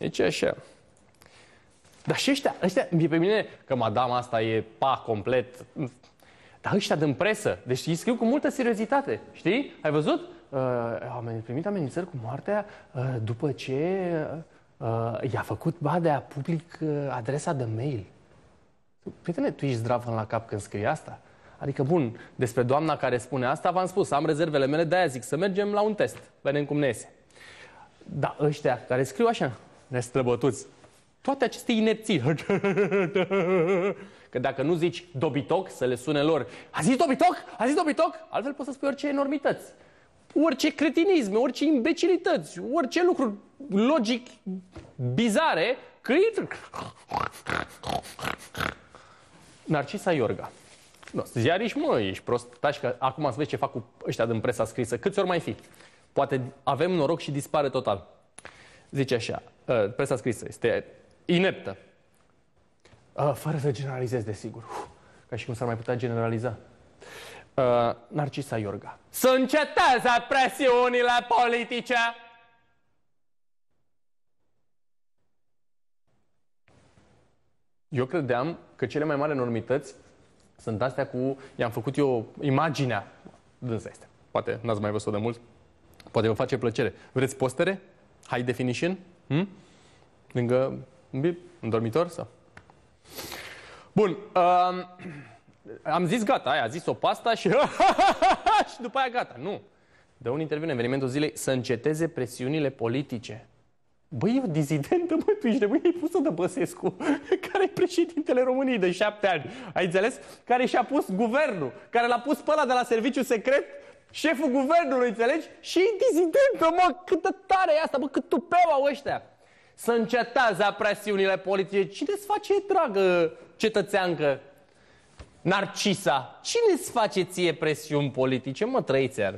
Deci așa. Dar și ăștia, pe mine, că madama asta e complet. Dar ăștia din presă, deci îi scriu cu multă seriozitate, știi? Ai văzut? Am primit amenințări cu moartea după ce i-a făcut Badea public adresa de mail. Prietene, tu ești zdravăn la cap când scrii asta? Adică, bun, despre doamna care spune asta, v-am spus, am rezervele mele, de-aia zic să mergem la un test, vedem cum ne iese. Dar ăștia care scriu așa, nestrăbătuți, toate aceste inepții, că dacă nu zici dobitoc, să le sune lor, a zis dobitoc? A zis dobitoc? Altfel poți să spui orice enormități, orice cretinisme, orice imbecilități, orice lucruri logic bizare, că Narcisa Iorga. Nu, ziariști, mă, ești prost. Taci că acum să vezi ce fac cu ăștia din presa scrisă. Câți ori mai fi? Poate avem noroc și dispare total. Zice așa, presa scrisă este ineptă. Fără să generalizez, desigur. Ca și cum s-ar mai putea generaliza. Narcisa Iorga. Să înceteze presiunile politice! Eu credeam că cele mai mari enormități sunt astea cu... I-am făcut eu imaginea. Dânsa este. Poate n-ați mai văzut de mult. Poate vă face plăcere. Vreți postere? High definition? Lângă în dormitor? Sau? Bun. Am zis gata. Aia a zis-o pe asta și... și după aia gata. Nu. Dă un interviu în evenimentul zilei să înceteze presiunile politice. Băi, e o dizidentă, mă, tu ești nebun, e pusă de Băsescu, care e președintele României de 7 ani. Ai înțeles? Care și-a pus guvernul, care l-a pus pe ăla de la serviciu secret, șeful guvernului, înțelegi? Și e dizidentă, mă, cât de tare e asta, mă, cât tupeu au ăștia. Să înceteze presiunile politice. Cine-ți face, dragă cetățeancă, Narcisa? Cine-ți face ție presiuni politice, mă, trăițear?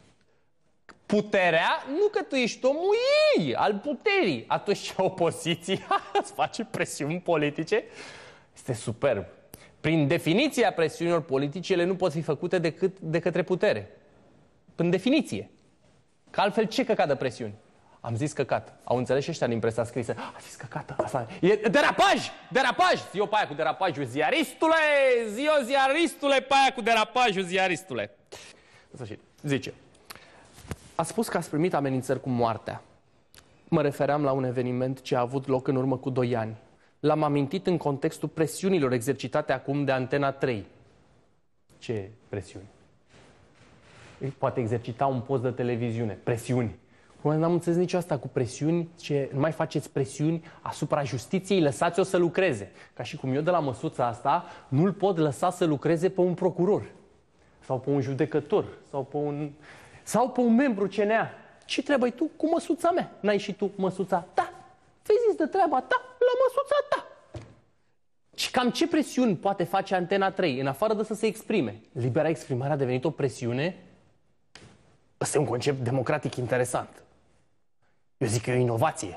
Puterea, nu că tu ești omul ei, al puterii. Atunci opoziția îți face presiuni politice. Este superb. Prin definiția presiunilor politice, ele nu pot fi făcute decât de către putere. În definiție. Că altfel ce căcat de presiuni? Am zis căcat. Au înțeles și ăștia din presa scrisă. A zis căcat. Asta e derapaj! Derapaj! Zi-o pe aia cu derapajul, ziaristule! Zi-o, ziaristule, pe aia cu derapajul, ziaristule! În sfârșit, zice. A spus că ați primit amenințări cu moartea. Mă refeream la un eveniment ce a avut loc în urmă cu 2 ani. L-am amintit în contextul presiunilor exercitate acum de Antena 3. Ce presiuni? Poate exercita un post de televiziune. Presiuni. N-am înțeles nici asta cu presiuni, ce nu mai faceți presiuni asupra justiției, lăsați-o să lucreze. Ca și cum eu de la măsuța asta nu-l pot lăsa să lucreze pe un procuror. Sau pe un judecător. Sau pe un membru CNA. Ce trebuie tu cu măsuța mea? N-ai și tu măsuța ta? Ți-ai zis de treaba ta la măsuța ta. Și cam ce presiuni poate face Antena 3, în afară de să se exprime? Libera exprimare a devenit o presiune? Ăsta e un concept democratic interesant. Eu zic că e o inovație.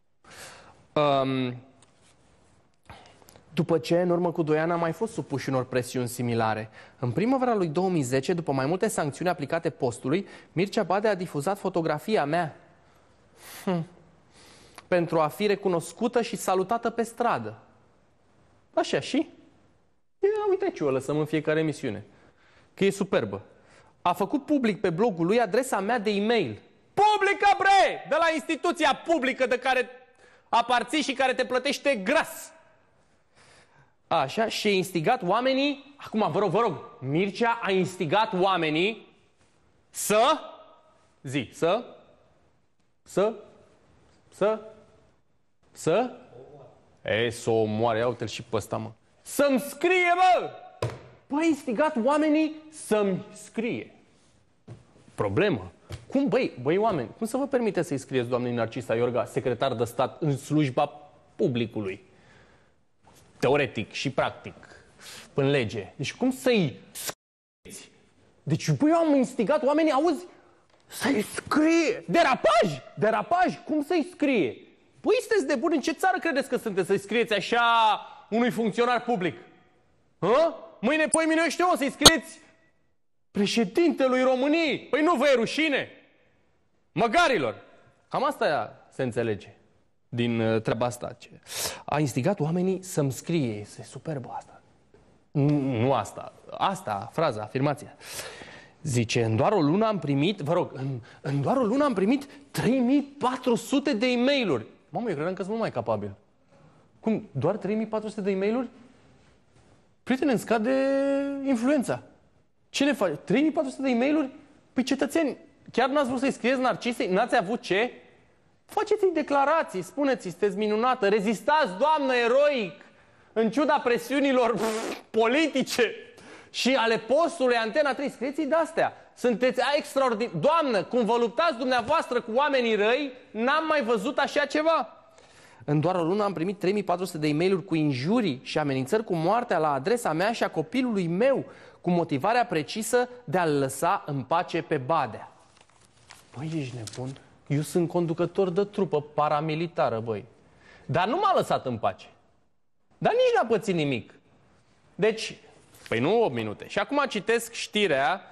După ce, în urmă cu 2 ani, am mai fost supuși unor presiuni similare. În primăvara lui 2010, după mai multe sancțiuni aplicate postului, Mircea Badea a difuzat fotografia mea pentru a fi recunoscută și salutată pe stradă. Așa, și? Ia, uite ce o lăsăm în fiecare emisiune. Că e superbă. A făcut public pe blogul lui adresa mea de e-mail. Publică, bre! De la instituția publică de care aparții și care te plătește gras. Așa, și a instigat oamenii, acum vă rog, Mircea a instigat oamenii să o moare, ia uite-l și pe ăsta, mă. Să-mi scrie, mă! Păi, a instigat oamenii să-mi scrie. Problemă. Cum, băi, oameni, cum să vă permite să-i scrieți doamnei Narcisa Iorga, secretar de stat în slujba publicului? Teoretic și practic, în lege. Deci cum să-i scrieți? Deci, băi, eu am instigat oamenii, auzi, să-i scrie. Derapaj, cum să-i scrie? Băi, sunteți de buni, în ce țară credeți că sunteți să-i scrieți așa unui funcționar public? Mâine, poimine, eu știu, o să-i scrieți președintelui României. Păi nu vă e rușine? Măgarilor. Cam asta se înțelege. din treaba asta. A instigat oamenii să-mi scrie. Este superbă asta. Nu asta. Asta, fraza, afirmația. Zice, în doar o lună am primit, vă rog, în doar o lună am primit 3400 de e-mail-uri. Mamă, eu credeam că sunt mult mai capabil. Cum? Doar 3400 de e-mail-uri? Prietene, îmi scade influența. Ce le faci? 3400 de e-mail-uri? Păi cetățeni, chiar n-ați vrut să-i scrieți Narcisei? N-ați avut ce? Faceți-i declarații, spuneți-i, sunteți minunată, rezistați, doamnă, eroic, în ciuda presiunilor politice și ale postului Antena 3. Scrieți-i de-astea. Sunteți extraordinar. Doamnă, cum vă luptați dumneavoastră cu oamenii răi, n-am mai văzut așa ceva. În doar o lună am primit 3400 de e-mail-uri cu injurii și amenințări cu moartea la adresa mea și a copilului meu, cu motivarea precisă de a-l lăsa în pace pe Badea. Băi, ești nebun? Eu sunt conducător de trupă paramilitară, băi. Dar nu m-a lăsat în pace. Dar nici n-a pățit nimic. Deci, păi nu 8 minute. Și acum citesc știrea,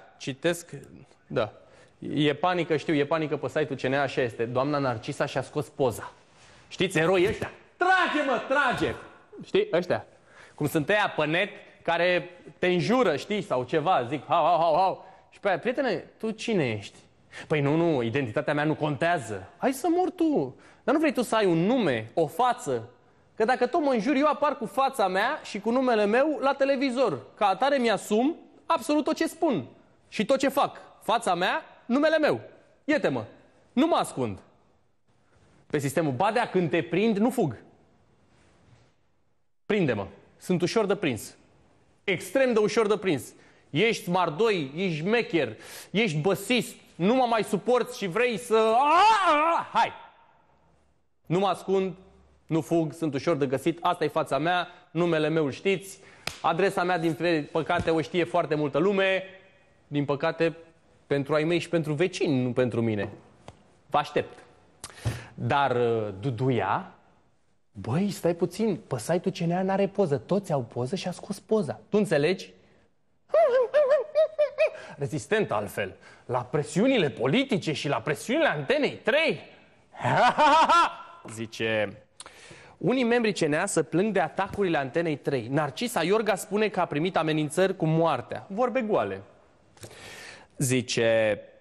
da. E panică, știu, e panică pe site-ul CNA, așa este. Doamna Narcisa și-a scos poza. Știți, eroi ăștia? Trage, mă, trage! Știi, ăștia. Cum sunt ăia pe net care te înjură, știi, sau ceva, zic, hau. Și pe aia, prietene, tu cine ești? Păi nu, identitatea mea nu contează. Hai să mor tu. Dar nu vrei tu să ai un nume, o față? Că dacă tot mă înjuri, eu apar cu fața mea și cu numele meu la televizor. Ca atare mi-asum absolut tot ce spun. Și tot ce fac. Fața mea, numele meu. Iete-mă. Nu mă ascund. Pe sistemul Badea, când te prind, nu fug. Prinde-mă. Sunt ușor de prins. Extrem de ușor de prins. Ești mardoi, ești mecher, ești băsist, nu mă mai suporți și vrei să... Hai! Nu mă ascund, nu fug, sunt ușor de găsit, asta e fața mea, numele meu îl știți, adresa mea, din păcate, o știe foarte multă lume, din păcate, pentru ai mei și pentru vecini, nu pentru mine. Vă aștept. Dar Duduia, băi, stai puțin, pe site-ul CNA n-are poză, toți au poză și a scos poza. Tu înțelegi? Rezistent altfel, la presiunile politice și la presiunile Antenei 3. Zice, unii membri CNA se plâng de atacurile Antenei 3. Narcisa Iorga spune că a primit amenințări cu moartea. Vorbe goale. Zice,